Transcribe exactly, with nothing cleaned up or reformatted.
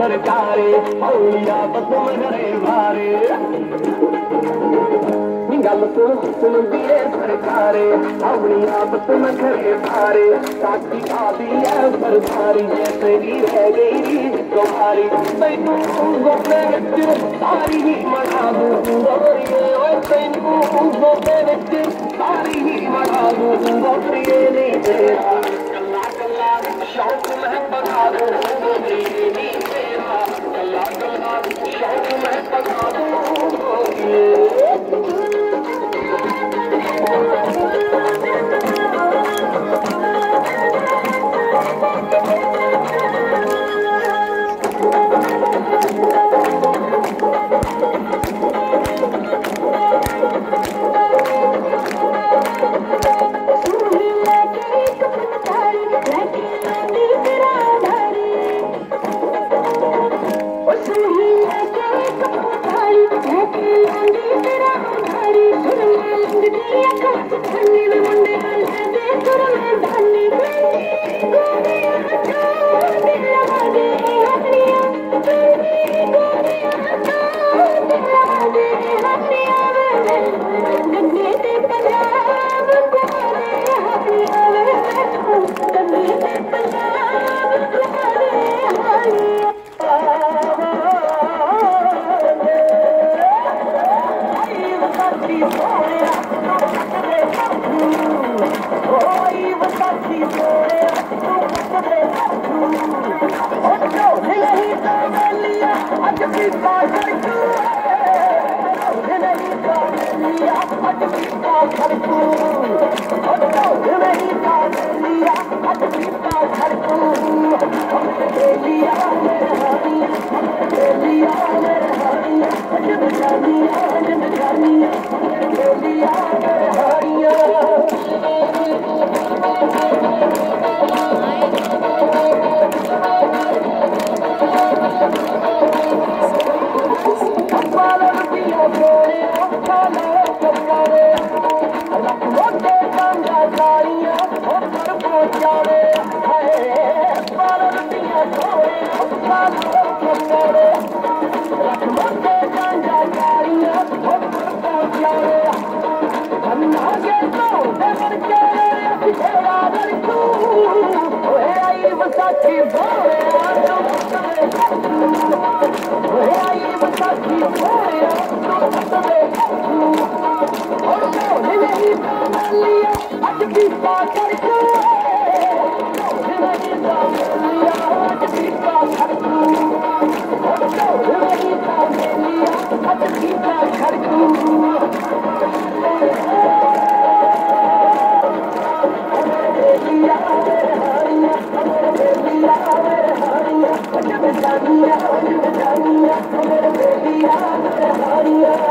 सरकारे औलिया बदम घरे मारे गल सुन सुन दिए सरकारे औलिया बदम घरे मारे साथी आदि है सरदारी तेरी रह गई तुम्हारी तैनू गोपे विच सारी ही मना दूं गोरिए ओए तैनू गोपे विच सारी ही मना दूं गोरिए नहीं तेरा कल्ला कल्ला शौक मैं बता दूं गोरिए नहीं तेरा कल्ला कल्ला शौक मैं बता दूं गोरिए Yeah.